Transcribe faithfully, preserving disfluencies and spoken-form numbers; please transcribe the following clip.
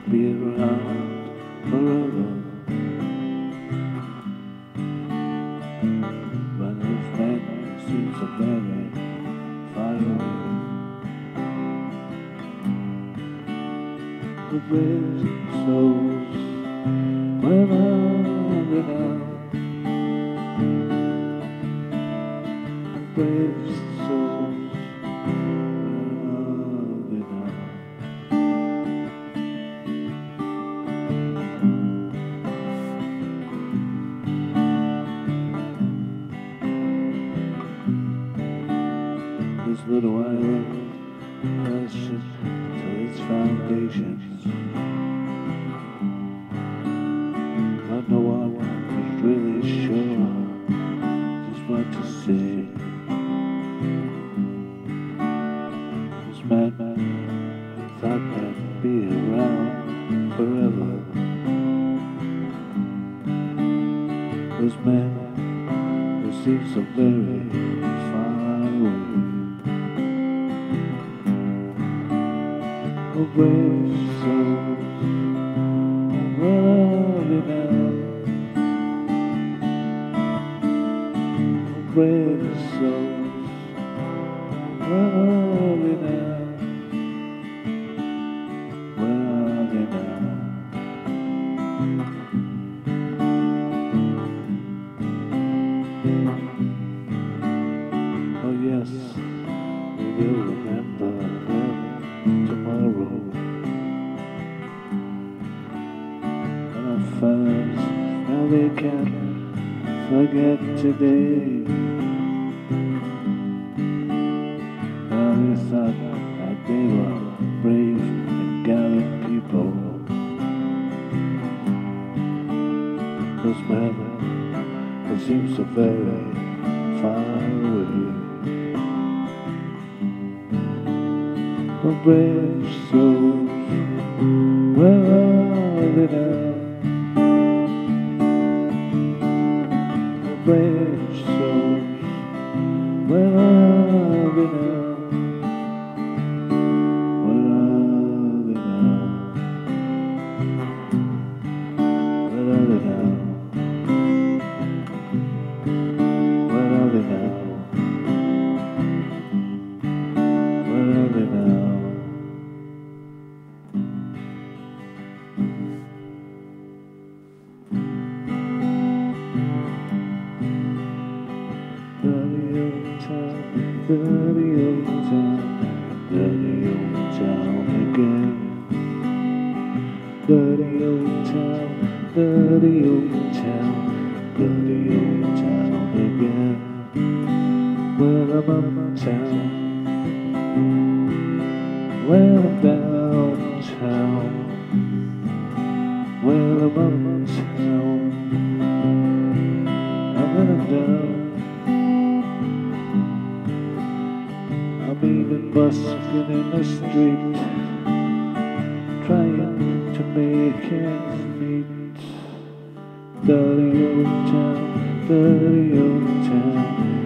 be around forever. But this man seems so very far away. The waves and souls, where are they now? The waves and souls, where are they now? This little island crashing to its foundations, but no one was really sure just what to say. This man thought they'd be around forever. This man who seems so very far away. Oh, brave souls, where are they now? Oh, brave souls, where are they now? Where are they now? Oh yes, we will remember them tomorrow. And our fellows, now they can't forget today. Now they thought that they were brave and gallant people. Those men who seem so very far away. Oh, brave souls, where are they now? Oh, brave souls, where are they now? Where are they now? Where are they now? Where are they now? Where are they now? Dirty old town, dirty old town, dirty old town again. Dirty old town, dirty old town, dirty old town again. Well, I'm uptown, well, I'm downtown, well, I'm uptown, and then I'm down. I'm even busking in the street, trying to make ends meet. Dirty old town, dirty old town,